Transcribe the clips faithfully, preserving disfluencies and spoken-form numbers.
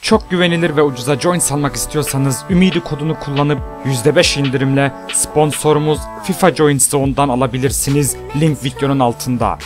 Çok güvenilir ve ucuza Joins almak istiyorsanız Ümidi kodunu kullanıp yüzde beş indirimle sponsorumuz FIFA Joins Zone'dan alabilirsiniz. Link videonun altında.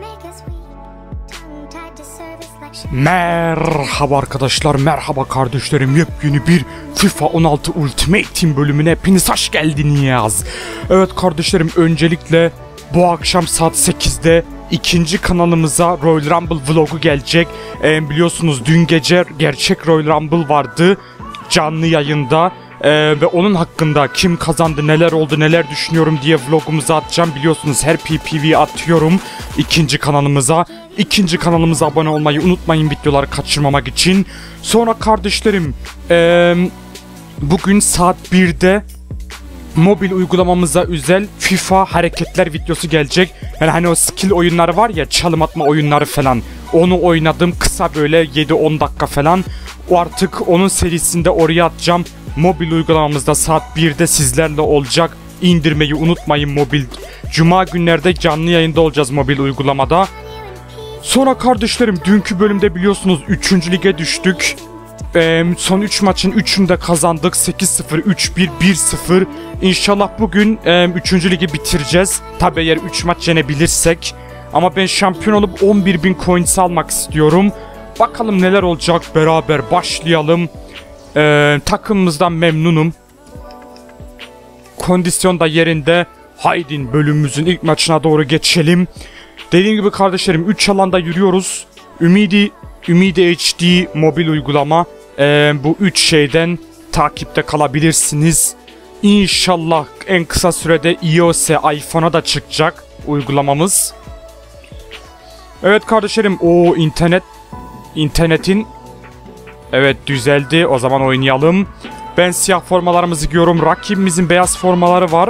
Merhaba arkadaşlar, merhaba kardeşlerim. Yepyeni bir FIFA on altı Ultimate Team bölümüne hepiniz hoş geldiniz. Evet kardeşlerim, öncelikle bu akşam saat sekizde ikinci kanalımıza Royal Rumble vlogu gelecek. Ee, biliyorsunuz dün gece gerçek Royal Rumble vardı canlı yayında. Ee, ve onun hakkında kim kazandı, neler oldu, neler düşünüyorum diye vlogumuzu atacağım. Biliyorsunuz her P P V atıyorum ikinci kanalımıza. İkinci kanalımıza abone olmayı unutmayın videoları kaçırmamak için. Sonra kardeşlerim ee, bugün saat birde mobil uygulamamıza özel FIFA hareketler videosu gelecek. Yani hani o skill oyunları var ya, çalım atma oyunları falan. Onu oynadım kısa, böyle yedi on dakika falan. O artık onun serisinde oraya atacağım. Mobil uygulamamızda saat birde sizlerle olacak. İndirmeyi unutmayın mobil. Cuma günlerde canlı yayında olacağız mobil uygulamada. Sonra kardeşlerim dünkü bölümde biliyorsunuz üçüncü lige düştük. Ee, son üç maçın üçünü de kazandık. sekiz sıfır, üç bir, bir sıfır. İnşallah bugün e, üçüncü ligi bitireceğiz. Tabi eğer üç maç yenebilirsek. Ama ben şampiyon olup on bir bin coins almak istiyorum. Bakalım neler olacak, beraber başlayalım. Ee, takımımızdan memnunum. Kondisyon da yerinde. Haydi bölümümüzün ilk maçına doğru geçelim. Dediğim gibi kardeşlerim üç alanda yürüyoruz. Ümidi, Ümidi H D mobil uygulama. Ee, bu üç şeyden takipte kalabilirsiniz. İnşallah en kısa sürede iOS'e, iPhone'a da çıkacak uygulamamız. Evet kardeşlerim, o internet internetin evet düzeldi. O zaman oynayalım. Ben siyah formalarımızı giyiyorum. Rakibimizin beyaz formaları var.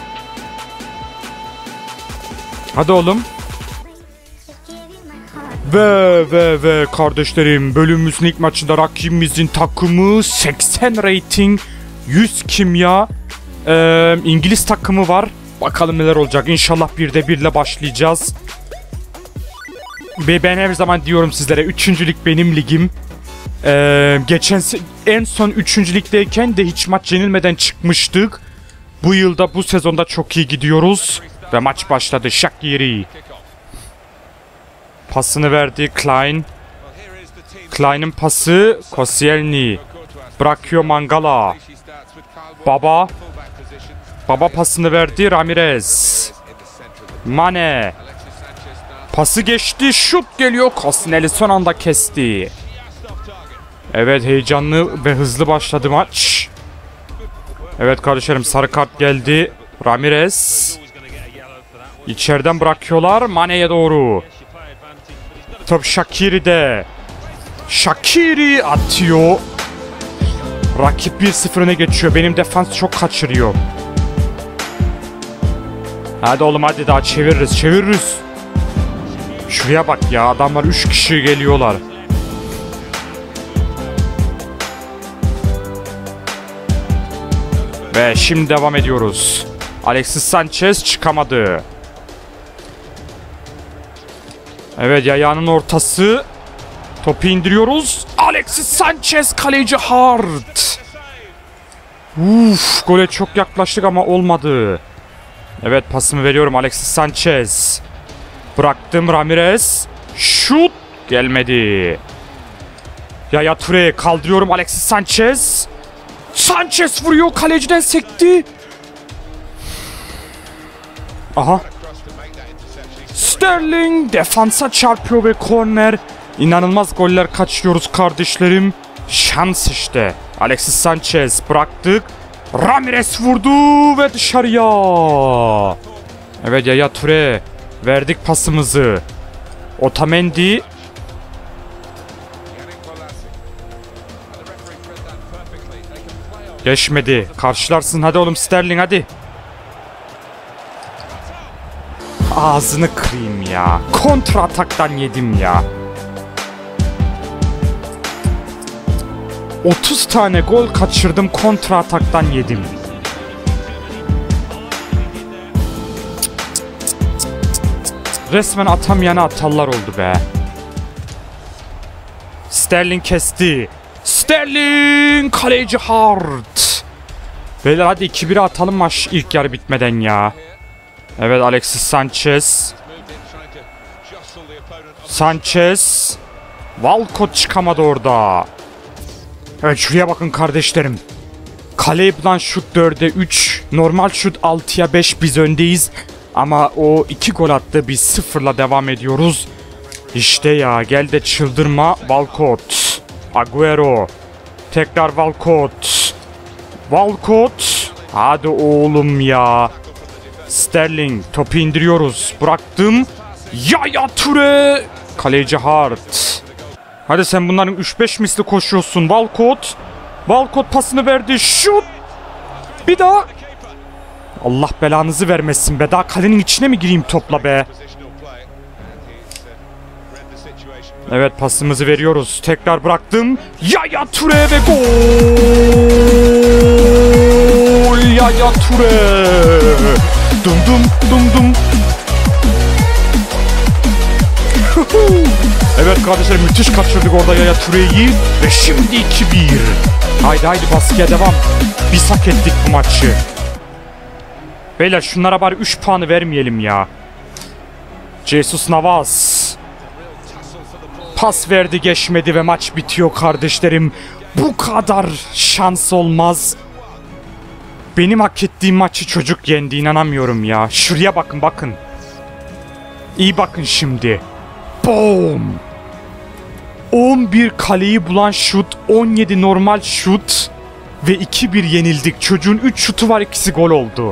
Hadi oğlum. Ve ve ve kardeşlerim, bölümümüzün ilk maçında rakibimizin takımı seksen rating, yüz kimya, ee, İngiliz takımı var. Bakalım neler olacak. İnşallah birde birle başlayacağız. Ve ben her zaman diyorum sizlere, üçüncü lig benim ligim. Ee, geçen en son üçüncü ligdeyken de hiç maç yenilmeden çıkmıştık. Bu yılda, bu sezonda çok iyi gidiyoruz. Ve maç başladı. Shaqiri pasını verdi. Klein. Klein'in pası. Koscielny. Bırakıyor Mangala. Baba. Baba pasını verdi. Ramirez. Mane. Pası geçti. Şut geliyor. Koscielny son anda kesti. Evet, heyecanlı ve hızlı başladı maç. Evet kardeşlerim, sarı kart geldi. Ramirez. İçeriden bırakıyorlar Mane'ye doğru. Top Shaqiri'de. Shaqiri atıyor. Rakip bir sıfır öne geçiyor. Benim defans çok kaçırıyor. Hadi oğlum, hadi daha çeviririz çeviririz. Şuraya bak ya, adamlar üç kişi geliyorlar. Ve şimdi devam ediyoruz. Alexis Sanchez çıkamadı. Evet, yayağının ortası. Topu indiriyoruz. Alexis Sanchez, kaleci Hart. Uf, gole çok yaklaştık ama olmadı. Evet, pasımı veriyorum Alexis Sanchez. Bıraktım Ramirez. Şut gelmedi. Yaya Toure, kaldırıyorum Alexis Sanchez. Sanchez vuruyor, kaleciden sekti. Aha. Sterling defansa çarpıyor ve korner. İnanılmaz goller kaçırıyoruz kardeşlerim. Şans işte. Alexis Sanchez bıraktık. Ramirez vurdu ve dışarıya. Evet, Yaya Toure. Verdik pasımızı. Otamendi. Geçmedi. Karşılarsın hadi oğlum Sterling, hadi. Ağzını kırayım ya. Kontra ataktan yedim ya. otuz tane gol kaçırdım, kontra ataktan yedim. Resmen atamayana atallar oldu be. Sterling kesti. Sterling, kaleci Hart. Beyler hadi iki bire atalım maç ilk yarı bitmeden ya. Evet, Alexis Sanchez. Sanchez. Walcott çıkamadı orada. Evet, şuraya bakın kardeşlerim. Kaleye bulan şut dörde üç. Normal şut altıya beş, biz öndeyiz. Ama o iki gol attı, biz sıfırla devam ediyoruz. İşte ya, gel de çıldırma. Walcott. Agüero. Tekrar Walcott. Walcott. Hadi oğlum ya. Sterling. Topu indiriyoruz. Bıraktım. Yaya Toure. Kaleci Hart. Hadi sen bunların üç beş misli koşuyorsun. Walcott. Walcott pasını verdi. Şut. Bir daha. Allah belanızı vermesin be. Daha kalenin içine mi gireyim topla be? Evet, pasımızı veriyoruz. Tekrar bıraktım. Yaya Toure ve gol. Yaya Toure. Dum dum dum dum. Evet kardeşlerim, müthiş kaçırdık orada Yaya Toure'yi. Ve şimdi iki bir. Haydi haydi, baskıya devam. Biz hak ettik bu maçı. Beyler şunlara bari üç puanı vermeyelim ya. Jesus Navas. Pas verdi, geçmedi ve maç bitiyor kardeşlerim. Bu kadar şans olmaz. Benim hak ettiğim maçı çocuk yendi, inanamıyorum ya. Şuraya bakın bakın. İyi bakın şimdi. Boom. on bir kaleyi bulan şut, on yedi normal şut ve iki bir yenildik. Çocuğun üç şutu var, ikisi gol oldu.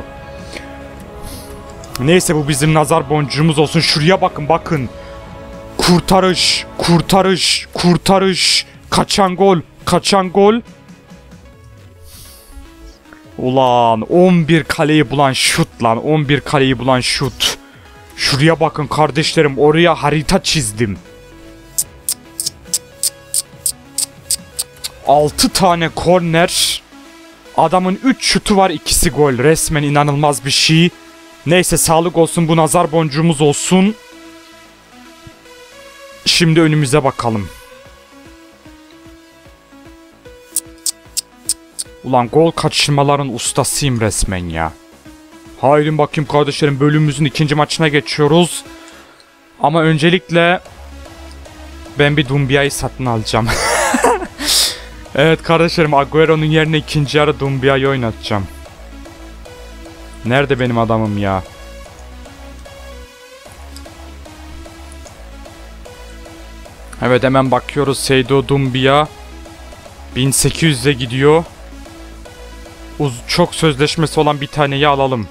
Neyse, bu bizim nazar boncuğumuz olsun. Şuraya bakın bakın. Kurtarış, kurtarış, kurtarış. Kaçan gol, kaçan gol. Ulan on bir kaleyi bulan şut lan. on bir kaleyi bulan şut. Şuraya bakın kardeşlerim, oraya harita çizdim. altı tane korner. Adamın üç şutu var, ikisi gol. Resmen inanılmaz bir şey. Neyse, sağlık olsun, bu nazar boncuğumuz olsun. Şimdi önümüze bakalım. Ulan gol kaçırmaların ustasıyım resmen ya. Haydi bakayım kardeşlerim, bölümümüzün ikinci maçına geçiyoruz. Ama öncelikle ben bir Dumbia'yı satın alacağım. Evet kardeşlerim, Agüero'nun yerine ikinci yarı Dumbia'yı oynatacağım. Nerede benim adamım ya? Evet, hemen bakıyoruz. Seydou Doumbia bin sekiz yüze gidiyor. Uz çok sözleşmesi olan bir taneyi alalım.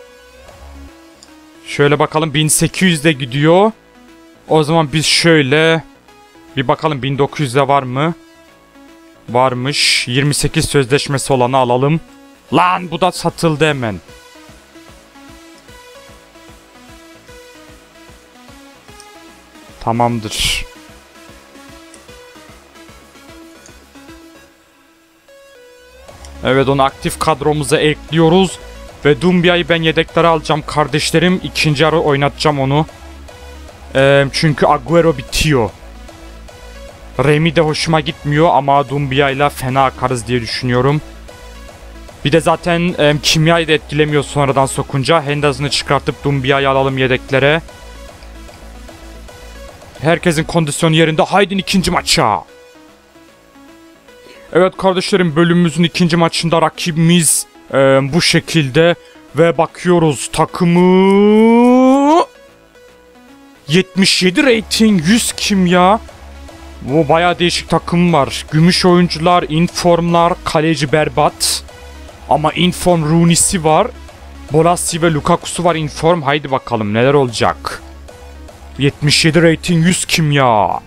Şöyle bakalım, bin sekiz yüze gidiyor. O zaman biz şöyle bir bakalım, bin dokuz yüze var mı? Varmış. yirmi sekiz sözleşmesi olanı alalım. Lan bu da satıldı hemen. Tamamdır. Evet, onu aktif kadromuza ekliyoruz. Ve Dumbia'yı ben yedeklere alacağım kardeşlerim. İkinci yarı oynatacağım onu. Ee, çünkü Agüero bitiyor. Remy de hoşuma gitmiyor ama Dumbia ile fena akarız diye düşünüyorum. Bir de zaten e, kimyayı da etkilemiyor sonradan sokunca. Henderson'ı çıkartıp Dumbia'yı alalım yedeklere. Herkesin kondisyonu yerinde. Haydi ikinci maça. Evet kardeşlerim, bölümümüzün ikinci maçında rakibimiz e, bu şekilde. Ve bakıyoruz takımı... yetmiş yedi rating, yüz kimya. Bu bayağı değişik takım var. Gümüş oyuncular, informlar, kaleci berbat. Ama inform Rooney'si var. Bolassi ve Lukaku'su var inform. Haydi bakalım neler olacak. yetmiş yedi rating, yüz kimya.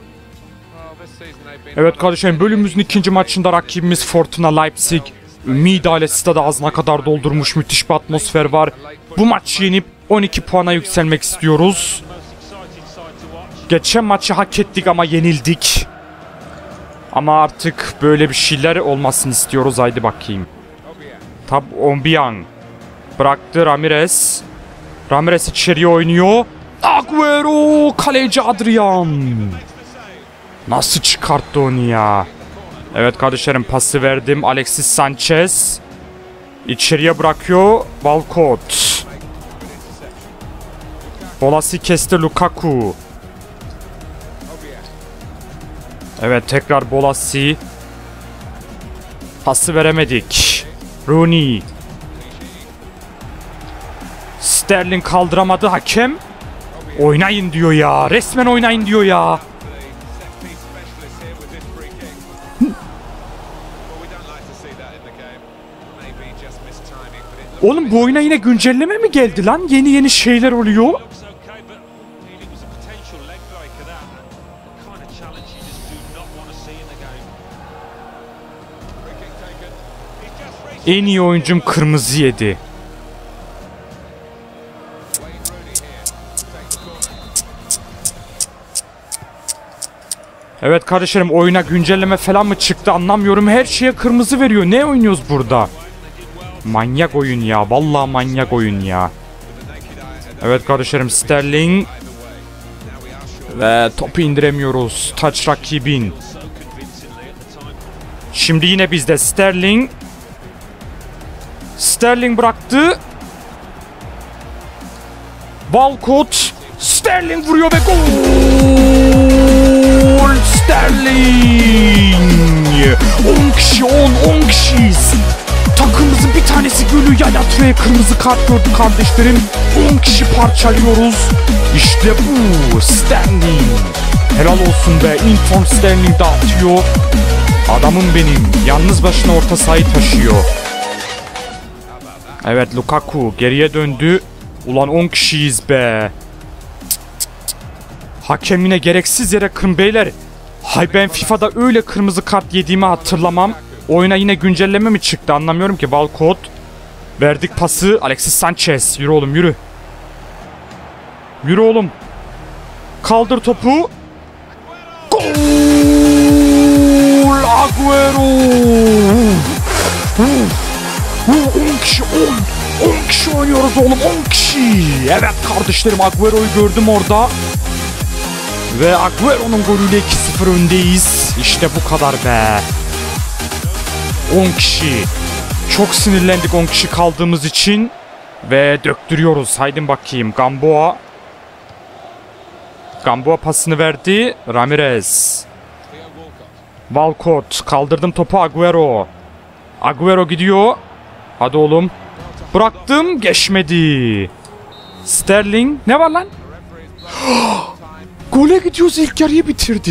Evet kardeşlerim, bölümümüzün ikinci maçında rakibimiz Fortuna Leipzig. Ümidi aile stadı ağzına kadar doldurmuş, müthiş bir atmosfer var. Bu maçı yenip on iki puana yükselmek istiyoruz. Geçen maçı hak ettik ama yenildik. Ama artık böyle bir şeyler olmasını istiyoruz. Haydi bakayım. Tab Aubameyang bıraktı, Ramirez. Ramirez içeriye oynuyor. Agüero, kaleci Adrian. Nasıl çıkarttı onu ya? Evet kardeşlerim, pası verdim. Alexis Sanchez. İçeriye bırakıyor. Walcott. Bolasi kesti Lukaku. Evet tekrar Bolasi. Pası veremedik. Rooney. Sterling kaldıramadı, hakem. Oynayın diyor ya. Resmen oynayın diyor ya. Oğlum bu oyuna yine güncelleme mi geldi lan? Yeni yeni şeyler oluyor. En iyi oyuncum kırmızı yedi. Evet kardeşlerim, oyuna güncelleme falan mı çıktı anlamıyorum. Her şeye kırmızı veriyor. Ne oynuyoruz burada? Manyak oyun ya. Vallahi manyak oyun ya. Evet kardeşlerim, Sterling. Ve topu indiremiyoruz. Taç rakibin. Şimdi yine bizde Sterling. Sterling bıraktı. Walcott. Sterling vuruyor ve gol! Sterling! on kişi on, on kişiyiz. Takımımızın bir tanesi gülü Yaya Toure'ye kırmızı kart gördü kardeşlerim. on kişi parçalıyoruz. İşte bu Sterling. Helal olsun be. Inform Sterling dağıtıyor. Adamım benim. Yalnız başına orta sahayı taşıyor. Evet Lukaku geriye döndü. Ulan on kişiyiz be. Hakem yine gereksiz yere kırm beyler. Hay ben FIFA'da öyle kırmızı kart yediğimi hatırlamam. Oyuna yine güncelleme mi çıktı anlamıyorum ki. Walcott. Verdik pası. Alexis Sanchez. Yürü oğlum yürü. Yürü oğlum. Kaldır topu. Gol! Agüero! on kişi on. on kişi oynuyoruz oğlum, on kişi. Evet kardeşlerim, Agüero'yu gördüm orada. Ve Agüero'nun golüyle iki sıfır öndeyiz. İşte bu kadar be. on kişi. Çok sinirlendik on kişi kaldığımız için. Ve döktürüyoruz. Haydi bakayım. Gamboa. Gamboa pasını verdi. Ramirez. Walcott. Kaldırdım topu Agüero. Agüero gidiyor. Hadi oğlum. Bıraktım. Geçmedi. Sterling. Ne var lan? Gole gidiyoruz. İlk yarıyı bitirdi.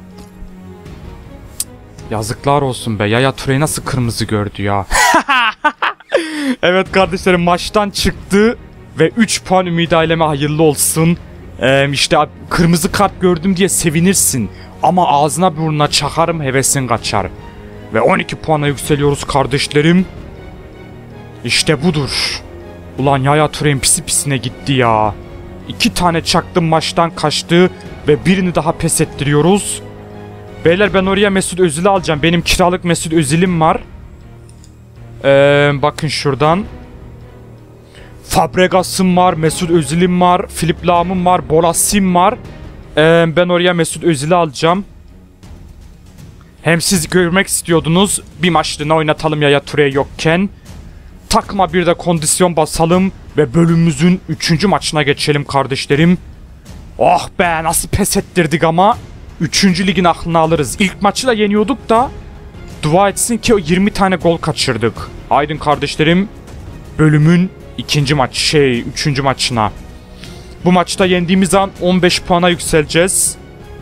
Yazıklar olsun be. Yaya Toure nasıl kırmızı gördü ya. Evet kardeşlerim, maçtan çıktı. Ve üç puan ümidi aileme hayırlı olsun. Ee, işte kırmızı kart gördüm diye sevinirsin. Ama ağzına burnuna çakarım, hevesin kaçar. Ve on iki puana yükseliyoruz kardeşlerim. İşte budur. Ulan Yaya Toure'nin pisi pisine gitti ya. İki tane çaktım, maçtan kaçtı. Ve birini daha pes ettiriyoruz. Beyler ben oraya Mesut Özil'i alacağım. Benim kiralık Mesut Özil'im var. Ee, bakın şuradan. Fabregas'ım var, Mesut Özil'im var, Philipp Lahm'ım var, Bolassim var. Ee, ben oraya Mesut Özil'i alacağım. Hem siz görmek istiyordunuz. Bir maçlığına oynatalım Yaya Toure yokken. Takma bir de kondisyon basalım. Ve bölümümüzün üçüncü maçına geçelim kardeşlerim. Oh be, nasıl pes ettirdik ama. üçüncü ligin aklını alırız. İlk maçı da yeniyorduk da. Dua etsin ki o yirmi tane gol kaçırdık. Aydın kardeşlerim. Bölümün ikinci maç şey üçüncü maçına. Bu maçta yendiğimiz an on beş puana yükseleceğiz.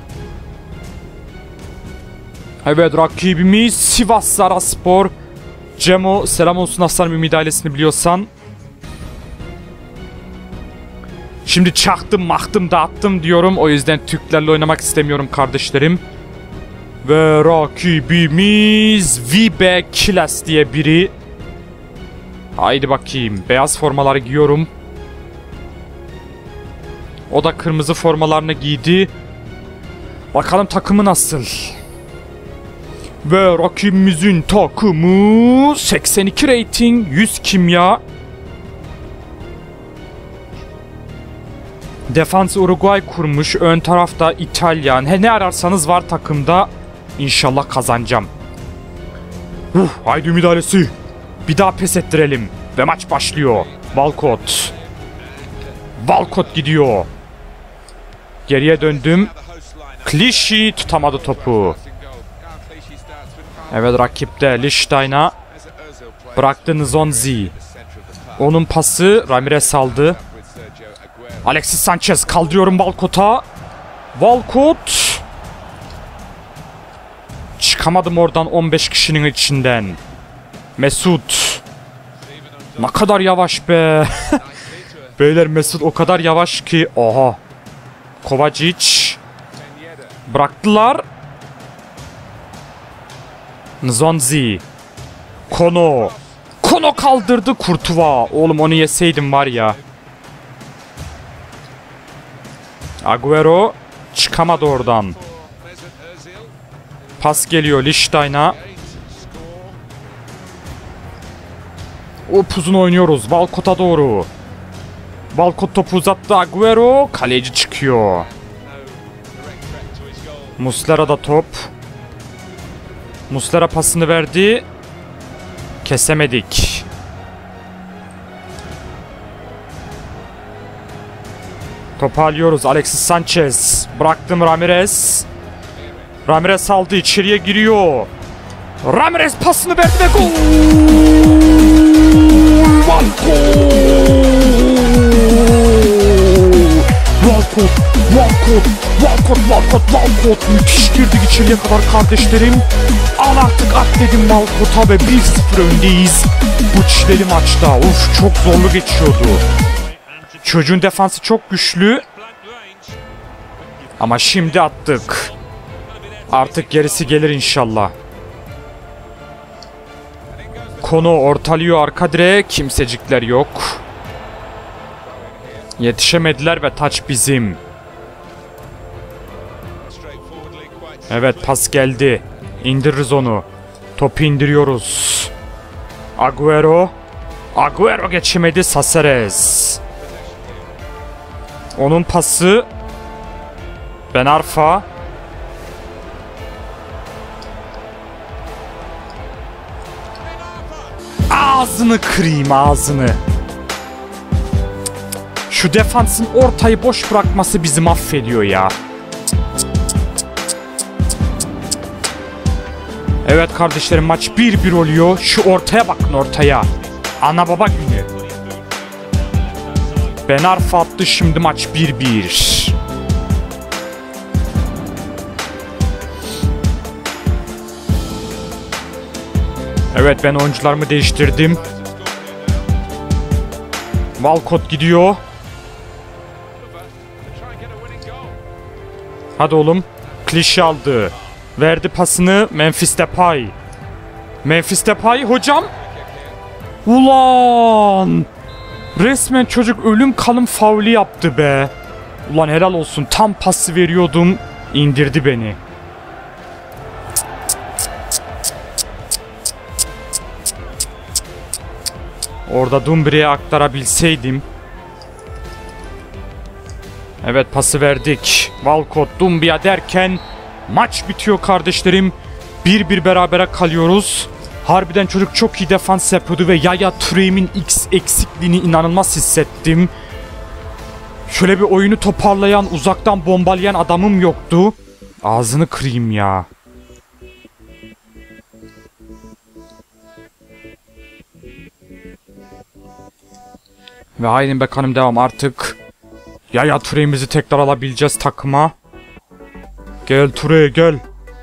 Evet rakibimiz Sivas Zaraspor. Cemo selam olsun aslanım, ümit ailesini biliyorsan. Şimdi çaktım maktım dağıttım diyorum. O yüzden Türklerle oynamak istemiyorum kardeşlerim. Ve rakibimiz Vibe Kilas diye biri. Haydi bakayım. Beyaz formaları giyiyorum. O da kırmızı formalarını giydi. Bakalım takımı nasıl? Ve rakibimizin takımı seksen iki rating, yüz kimya. Defans Uruguay kurmuş. Ön tarafta İtalyan. He, ne ararsanız var takımda. İnşallah kazanacağım. Uh, haydi müdahalesi. Bir daha pes ettirelim. Ve maç başlıyor. Walcott. Walcott gidiyor. Geriye döndüm. Clichy tutamadı topu. Evet, rakipte Lichtstein'a bıraktı Nzonzi. Onun pası Ramirez aldı. Alexis Sanchez, kaldırıyorum Walcott'a. Walcott. Çıkamadım oradan on beş kişinin içinden. Mesut. Ne kadar yavaş be. Beyler, Mesut o kadar yavaş ki. Oha. Kovacic. Bıraktılar. Nzonzi. Kono. Kono kaldırdı Kurtuva. Oğlum onu yeseydim var ya. Agüero çıkamadı oradan. Pas geliyor Lichtstein'a. Upuzun oynuyoruz Walcott'a doğru. Walcott topu uzattı, Agüero. Kaleci çıkıyor. Muslera da top. Muslera pasını verdi. Kesemedik. Topu alıyoruz. Alexis Sanchez. Bıraktım Ramirez. Ramirez aldı. İçeriye giriyor. Ramirez pasını verdi ve gol! Walcott! Walcott! Walcott! Walcott! Walcott! Walcott! Müthiş girdik içeriye kadar kardeşlerim. Al artık, at dedim Walcott'a ve bir sıfır öndeyiz. Bu çileli maçta. Uf, çok zorlu geçiyordu. Çocuğun defansı çok güçlü. Ama şimdi attık. Artık gerisi gelir inşallah. Kono ortalıyor arka direğe. Kimsecikler yok. Yetişemediler ve taç bizim. Evet, pas geldi. İndiririz onu. Topu indiriyoruz. Agüero. Agüero geçemedi. Saceres. Onun pası. Ben Arfa. Ağzını kırayım, ağzını. Şu defansın ortayı boş bırakması bizi mahvediyor ya. Evet kardeşlerim, maç bir bir oluyor. Şu ortaya bakın, ortaya. Ana baba günü. Ben Arfa attı, şimdi maç bir bir. Evet, ben oyuncularımı değiştirdim. Walcott gidiyor. Hadi oğlum. Clichy aldı. Verdi pasını Memphis Depay. Memphis Depay hocam. Ulan. Resmen çocuk ölüm kalım faulü yaptı be. Ulan helal olsun. Tam pası veriyordum. İndirdi beni. Orada Dumbre'ye aktarabilseydim. Evet, pası verdik. Walcott, Dumbia derken maç bitiyor kardeşlerim. bir bir berabere kalıyoruz. Harbiden çocuk çok iyi defans yapıyordu ve Yaya Toure'min X eksikliğini inanılmaz hissettim. Şöyle bir oyunu toparlayan, uzaktan bombalayan adamım yoktu. Ağzını kırayım ya. Ve haydi bakalım, devam artık. Yaya Toure'mizi tekrar alabileceğiz takıma. Gel Toure, gel.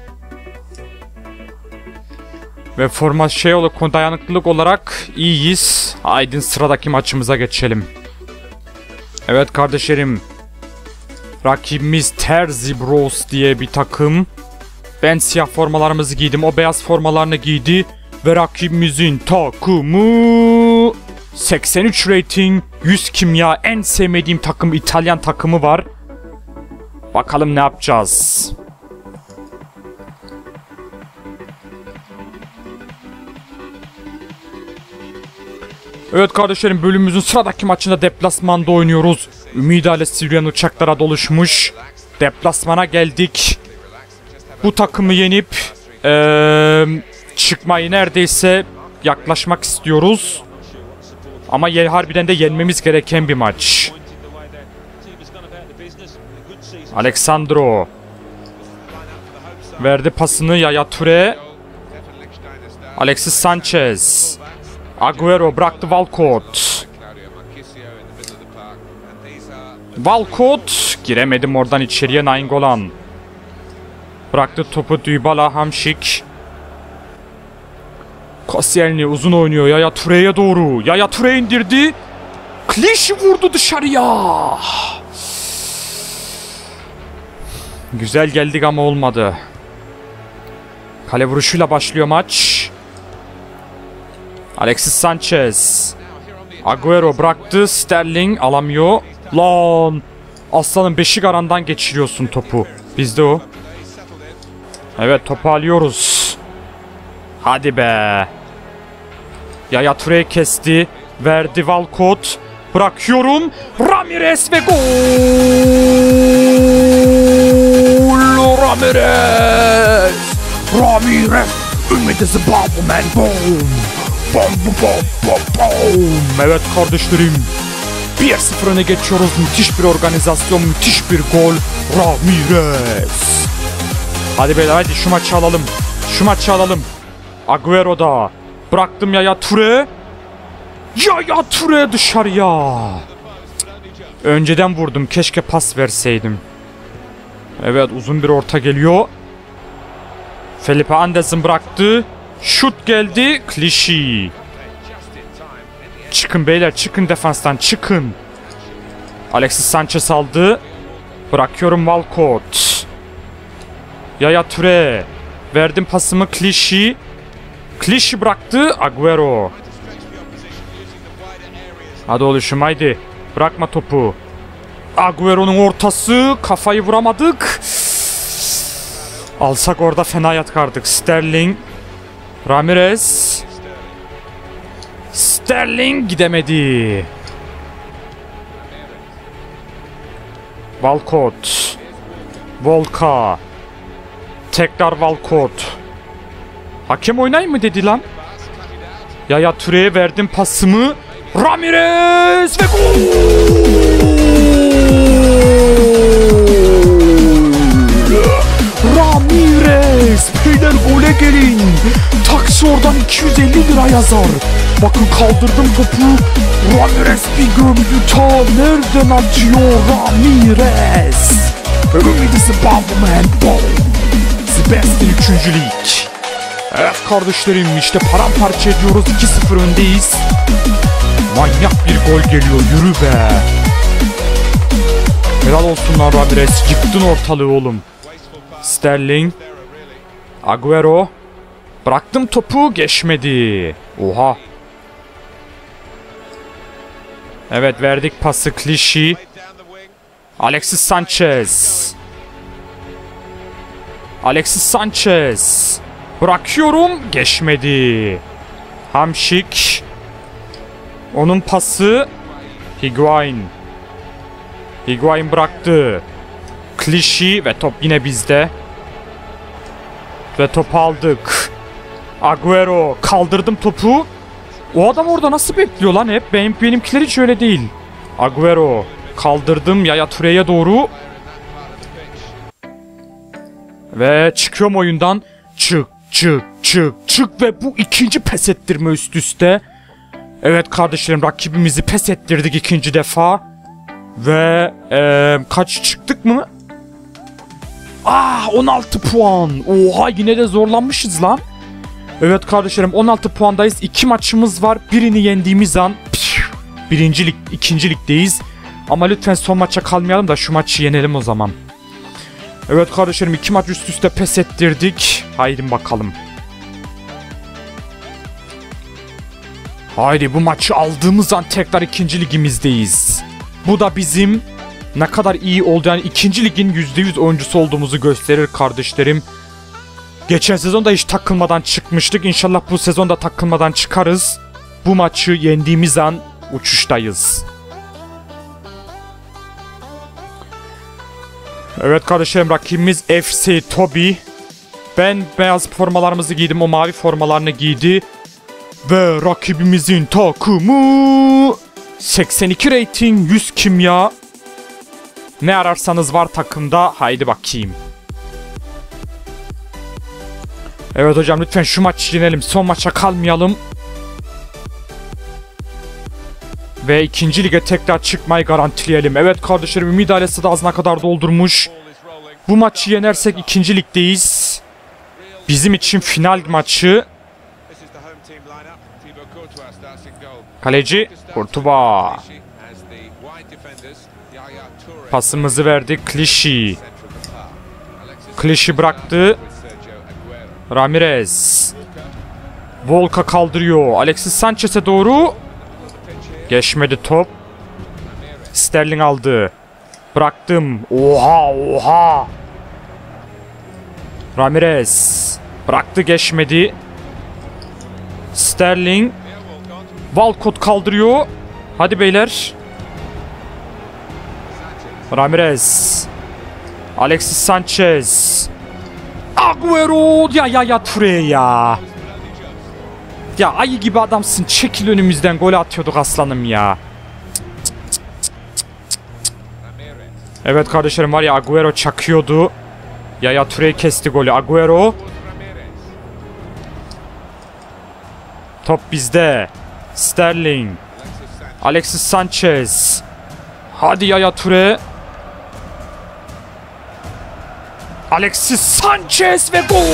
Ve forma şey olarak, dayanıklılık olarak iyiyiz. Haydi sıradaki maçımıza geçelim. Evet kardeşlerim. Rakibimiz Terzi Bros diye bir takım. Ben siyah formalarımızı giydim. O beyaz formalarını giydi. Ve rakibimizin takımı seksen üç rating, yüz kimya, en sevmediğim takım İtalyan takımı var. Bakalım ne yapacağız. Evet kardeşlerim, bölümümüzün sıradaki maçında deplasmanda oynuyoruz. Ümidale Sivriyen uçaklara doluşmuş. Deplasmana geldik. Bu takımı yenip ee, çıkmayı neredeyse yaklaşmak istiyoruz. Ama ye, harbiden de yenmemiz gereken bir maç. Alexandro verdi pasını Yaya Toure. Alexis Sanchez. Agüero bıraktı Walcott. Walcott giremedim oradan içeriye. Nainggolan bıraktı topu Dybala. Hamšík. Koscielny uzun oynuyor Yaya Toure'ye doğru. Yaya Toure indirdi. Clichy vurdu dışarıya. Güzel geldik ama olmadı. Kale vuruşuyla başlıyor maç. Alexis Sanchez. Agüero bıraktı. Sterling alamıyor. Lan. Aslanın beşik arandan geçiriyorsun topu. Bizde o. Evet, topu alıyoruz. Hadi be. Yaya Toure kesti. Verdi Walcott. Bırakıyorum. Ramirez ve gol. Ramirez. Ramirez. Ümidi Zimbabwe'men. Boom. Bom bom bom bom. Evet kardeşlerim. bir sıfır öne geçiyoruz. Müthiş bir organizasyon. Müthiş bir gol. Ramirez. Hadi beyler hadi şu maçı alalım. Şu maçı alalım. Agüero da. Bıraktım Yaya Toure. Yaya Toure dışarıya. Önceden vurdum. Keşke pas verseydim. Evet, uzun bir orta geliyor. Felipe Anderson bıraktı. Şut geldi. Clichy. Çıkın beyler, çıkın defanstan, çıkın. Alexis Sanchez aldı. Bırakıyorum Walcott. Yaya Toure. Verdim pasımı Clichy. Clichy bıraktı. Agüero. Hadi oluşum haydi. Bırakma topu. Agüero'nun ortası. Kafayı vuramadık. Alsak orada fena yatkardık. Sterling. Ramirez. Sterling gidemedi. Walcott. Volka. Tekrar Walcott. Hakem oynayın mı dedi lan? Yaya Toure'ye verdim pasımı. Ramirez ve gol! Ramirez! Beyler gole gelin. Taksi oradan iki yüz elli lira yazar. Bakın kaldırdım topu. Ramirez bir gömdü. Ta nereden atıyor Ramirez? Ümidi Zimbabwe'men. Boom! Sebastian üçüncü lig. Evet kardeşlerim, işte paramparça ediyoruz. iki sıfır öndeyiz. Manyak bir gol geliyor. Yürü be. Helal olsun lan Ramirez. Yıktın ortalığı oğlum. Sterling. Agüero. Bıraktım topu. Geçmedi. Oha. Evet, verdik pası Clichy. Alexis Sanchez. Alexis Sanchez. Bırakıyorum. Geçmedi. Hamšík. Onun pası. Higuain. Higuain bıraktı. Clichy ve top yine bizde. Ve topu aldık. Agüero. Kaldırdım topu. O adam orada nasıl bekliyor lan hep? Benim, benimkiler hiç öyle değil. Agüero. Kaldırdım Yaya Toure'ye doğru. Ve çıkıyorum oyundan. Çık çık çık çık ve bu ikinci pes ettirme üst üste. Evet kardeşlerim, rakibimizi pes ettirdik ikinci defa. Ve ee, kaç çıktık mı? Ah, on altı puan. Oha, yine de zorlanmışız lan. Evet kardeşlerim, on altı puandayız. iki maçımız var. Birini yendiğimiz an birinci lig, ikinci ligdeyiz. Ama lütfen son maça kalmayalım da şu maçı yenelim o zaman. Evet kardeşlerim, iki maç üst üste pes ettirdik. Haydi bakalım. Haydi, bu maçı aldığımız an tekrar ikinci ligimizdeyiz. Bu da bizim ne kadar iyi olduğu, yani ikinci ligin yüzde yüz oyuncusu olduğumuzu gösterir kardeşlerim. Geçen sezon da hiç takılmadan çıkmıştık. İnşallah bu sezon da takılmadan çıkarız. Bu maçı yendiğimiz an uçuştayız. Evet kardeşlerim, rakibimiz F C Tobi. Ben beyaz formalarımızı giydim, o mavi formalarını giydi. Ve rakibimizin takımı seksen iki rating, yüz kimya. Ne ararsanız var takımda. Haydi bakayım. Evet hocam, lütfen şu maçı yenelim. Son maça kalmayalım. Ve ikinci lige tekrar çıkmayı garantileyelim. Evet kardeşlerim, Ümit ailesi de ağzına kadar doldurmuş. Bu maçı yenersek ikinci ligdeyiz. Bizim için final maçı. Kaleci Kurtuba. Pasımızı verdi Klişi. Klişi bıraktı. Ramirez. Volka kaldırıyor. Alexis Sanchez'e doğru. Geçmedi top. Sterling aldı. Bıraktım. Oha oha. Ramirez. Bıraktı, geçmedi. Sterling. Walcott kaldırıyor. Hadi beyler. Ramirez. Alexis Sanchez. Agüero. Ya ya ya Toure ya. Ya ayı gibi adamsın. Çekil önümüzden, gol atıyorduk aslanım ya. Evet kardeşlerim, var ya, Agüero çakıyordu. Ya ya Toure'yi kesti golü. Agüero. Top bizde. Sterling. Alexis Sanchez. Hadi Yaya Toure. Alexis Sanchez ve gol.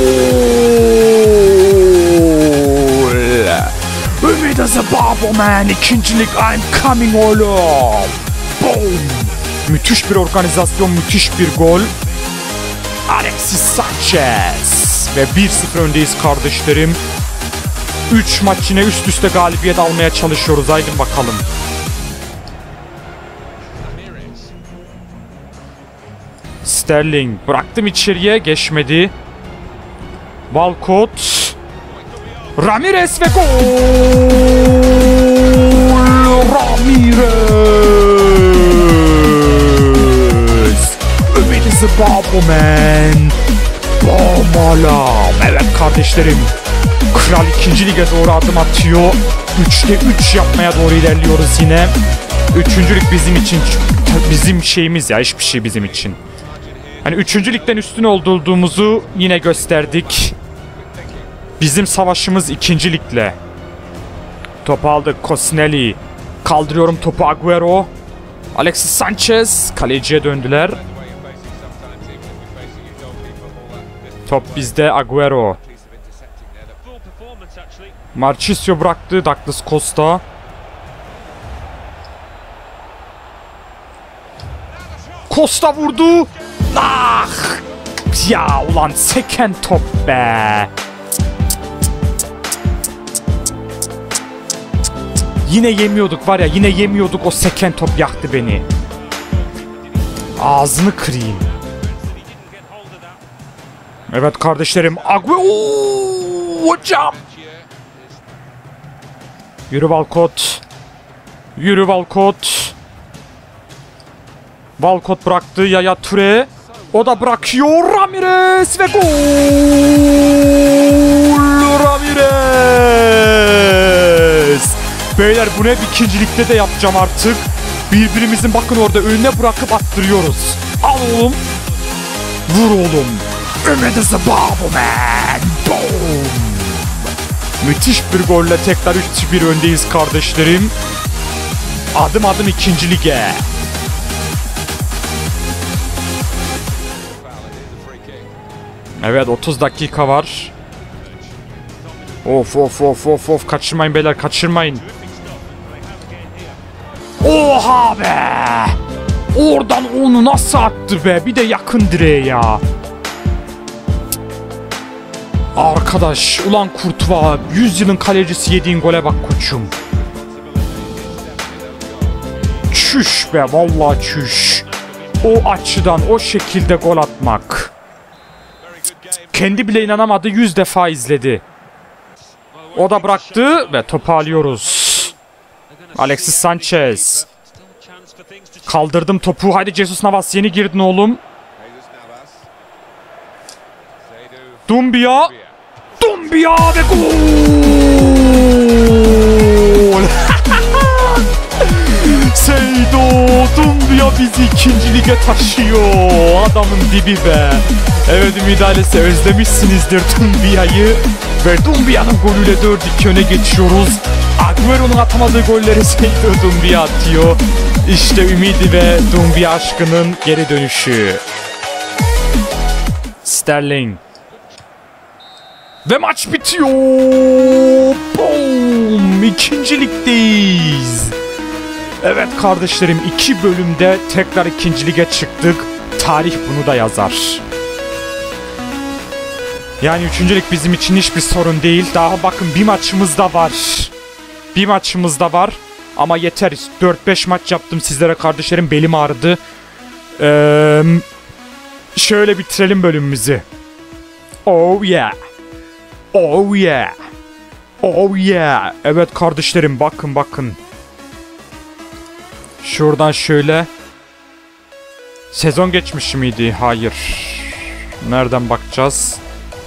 Ümit Azababo man. İkincilik I'm coming oğlum. Boom. Müthiş bir organizasyon, müthiş bir gol. Alexis Sanchez. Ve bir sıfır öndeyiz kardeşlerim. üç maç yine üst üste galibiyet almaya çalışıyoruz. Haydi bakalım. Sterling bıraktım içeriye, geçmedi. Walcott. Ramirez ve gol. Ramirez. Ümit Azababo man. Bam alam. Evet kardeşlerim. Kral ikinci lige doğru adım atıyor. üçte üç yapmaya doğru ilerliyoruz yine. Üçüncülük bizim için, bizim şeyimiz ya, hiçbir şey bizim için. Hani üçüncü ligden üstün olduğumuzu yine gösterdik. Bizim savaşımız ikinci ligle. Topu aldık, Kosnelli. Kaldırıyorum topu, Agüero. Alexis Sanchez. Kaleciye döndüler. Top bizde, Agüero. Marchisio bıraktı, Douglas Costa. Costa vurdu. Ah! Ya ulan, seken top be. Yine yemiyorduk var ya, yine yemiyorduk, o seken top yaktı beni. Ağzını kırayım. Evet kardeşlerim, Agüero hocam. Yürü Walcott. Yürü Walcott. Walcott bıraktı, Yaya Toure. O da bırakıyor, Ramirez ve gol. Ramirez. Beyler, bunu hep ikincilikte de yapacağım artık. Birbirimizin bakın orada önüne bırakıp attırıyoruz. Al oğlum. Vur oğlum. Ümit Azababo man. Boom. Müthiş bir golle tekrar üç bir öndeyiz kardeşlerim. Adım adım ikinci lige. Evet, otuz dakika var. Of of of of of, kaçırmayın beyler, kaçırmayın. Oha be! Oradan onu nasıl attı be? Bir de yakın direğe ya. Arkadaş, ulan Kurtuva, yüzyılın kalecisi, yediğin gole bak koçum. Çüş be, vallahi çüş. O açıdan o şekilde gol atmak. Kendi bile inanamadı, yüz defa izledi. O da bıraktı ve topu alıyoruz. Alexis Sanchez. Kaldırdım topu. Haydi Jesus Navas, yeni girdin oğlum. Doumbia. Doumbia ve gol. Seydo Doumbia bizi ikinci lige taşıyor. Adamın dibi be. Evet Ümit ailesi özlemişsinizdir Doumbia'yı. Ve Doumbia'nın golüyle dört iki öne geçiyoruz. Agüero'nun atamadığı golleri Seydo Doumbia atıyor. İşte Ümidi ve Doumbia aşkının geri dönüşü. Sterling. Ve maç bitiyor. Boom! İkinci ligdeyiz. Evet kardeşlerim, iki bölümde tekrar ikinci lige çıktık. Tarih bunu da yazar. Yani üçüncülük bizim için hiçbir sorun değil. Daha bakın bir maçımız da var. Bir maçımız da var. Ama yeter. dört beş maç yaptım sizlere kardeşlerim. Belim ağrıdı. Ee, şöyle bitirelim bölümümüzü. Oh yeah. Oh yeah. Oh yeah. Evet kardeşlerim, bakın bakın. Şuradan şöyle. Sezon geçmiş miydi? Hayır. Nereden bakacağız?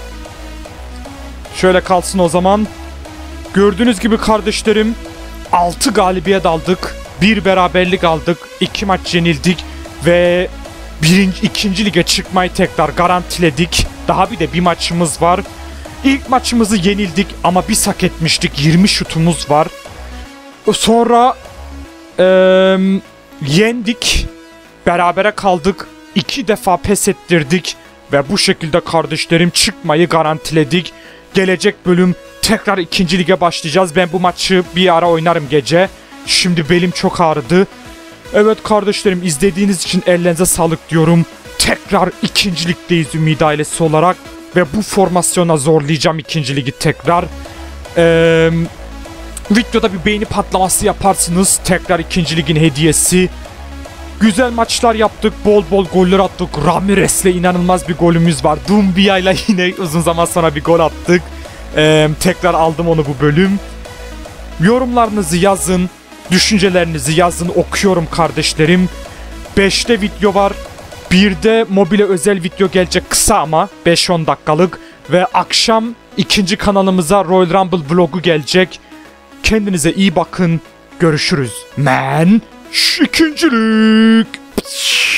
Şöyle kalsın o zaman. Gördüğünüz gibi kardeşlerim, altı galibiyet aldık. bir beraberlik aldık. iki maç yenildik. Ve birinci, ikinci lige çıkmayı tekrar garantiledik. Daha bir de bir maçımız var. İlk maçımızı yenildik ama biz hak etmiştik. yirmi şutumuz var. Sonra ee, yendik. Berabere kaldık. iki defa pes ettirdik. Ve bu şekilde kardeşlerim çıkmayı garantiledik. Gelecek bölüm tekrar ikinci lige başlayacağız. Ben bu maçı bir ara oynarım gece. Şimdi belim çok ağrıdı. Evet kardeşlerim, izlediğiniz için ellerinize sağlık diyorum. Tekrar ikinci ligdeyiz Ümit ailesi olarak. Ve bu formasyona zorlayacağım ikinci ligi tekrar. Eee... Videoda bir beğeni patlaması yaparsınız. Tekrar ikinci ligin hediyesi. Güzel maçlar yaptık. Bol bol goller attık. Ramirez'le inanılmaz bir golümüz var. Doumbia'yla yine uzun zaman sonra bir gol attık. Ee, tekrar aldım onu bu bölüm. Yorumlarınızı yazın. Düşüncelerinizi yazın. Okuyorum kardeşlerim. beşte video var. birde mobile özel video gelecek, kısa ama beş on dakikalık. Ve akşam ikinci kanalımıza Royal Rumble vlogu gelecek. Kendinize iyi bakın. Görüşürüz. Men. İkincilik.